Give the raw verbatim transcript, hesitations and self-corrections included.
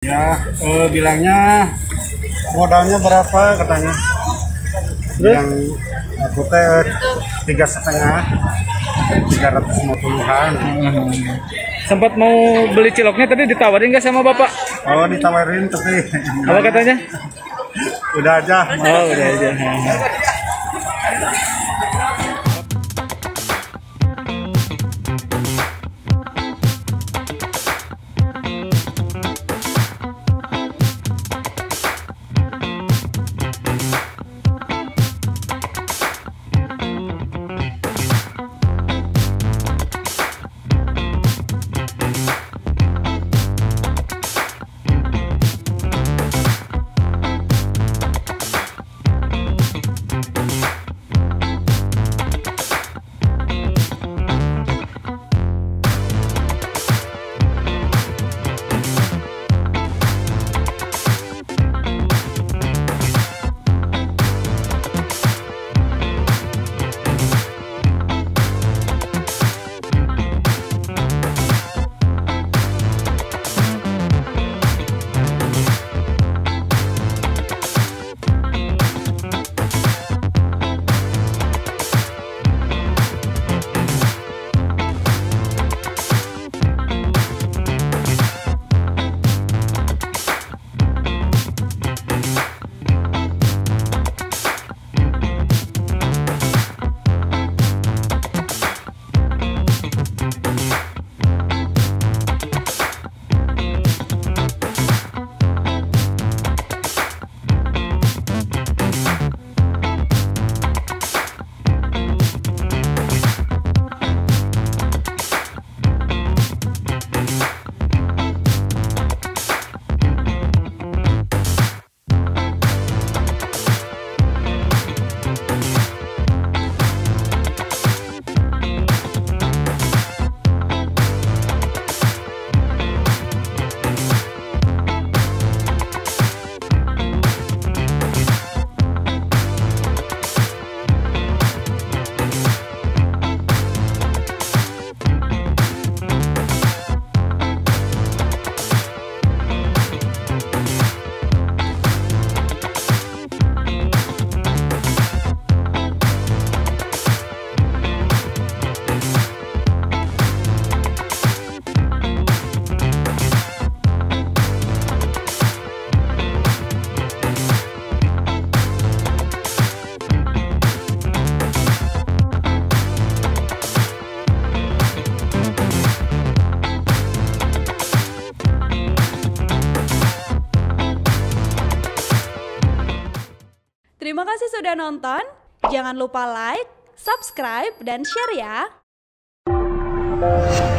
Ya, eh, bilangnya modalnya berapa katanya? Yang aku teh tiga setengah, tiga ratus lima puluhan. Hmm. Sempat mau beli ciloknya tadi ditawarin nggak sama bapak? Oh, ditawarin tapi Apa katanya? udah aja. Oh, udah aja. Terima kasih sudah nonton. Jangan lupa like, subscribe, dan share ya.